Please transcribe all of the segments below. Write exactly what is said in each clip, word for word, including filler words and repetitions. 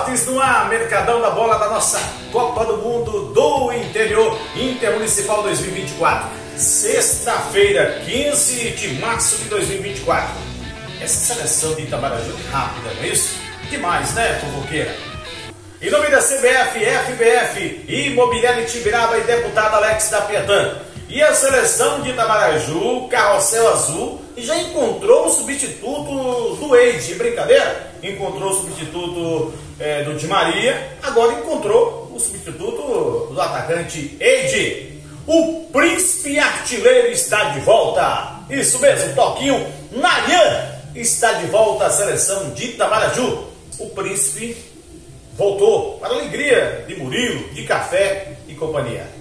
Esportes no ar, Mercadão da Bola da nossa Copa do Mundo do Interior Intermunicipal dois mil e vinte e quatro. Sexta-feira, quinze de março de dois mil e vinte e quatro. Essa seleção de Itamaraju é rápida, não é isso? Demais, né, fofoqueira? Em nome da C B F, F B F, Imobiliária Tibiraba e deputado Alex da Pietã. E a seleção de Itamaraju, Carrossel Azul, já encontrou o substituto do Eide, brincadeira? Encontrou o substituto é, do Di Maria, agora encontrou o substituto do atacante Eide. O príncipe artilheiro está de volta. Isso mesmo, Toquinho Nayan está de volta à seleção de Itamaraju. O príncipe voltou para a alegria de Murilo, de Café e companhia.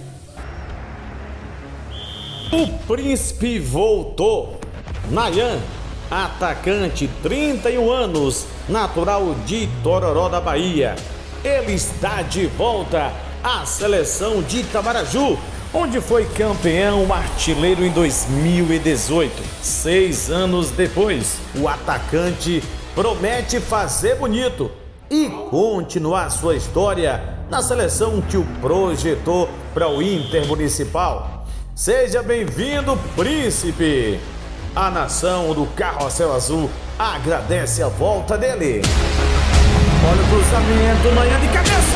O príncipe voltou. Nayan, atacante, trinta e um anos, natural de Tororó da Bahia. Ele está de volta à seleção de Itamaraju, onde foi campeão artilheiro em dois mil e dezoito. Seis anos depois, o atacante promete fazer bonito e continuar sua história na seleção que o projetou para o Intermunicipal. Seja bem-vindo, príncipe! A nação do Carrossel Azul agradece a volta dele. Olha o cruzamento, Nayan de cabeça!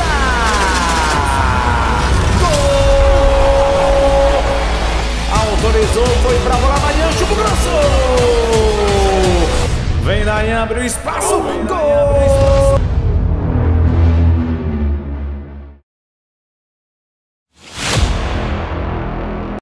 Gol! Autorizou, foi pra bola, Nayan, chupa grosso! Vem Nayan, abriu espaço, gol!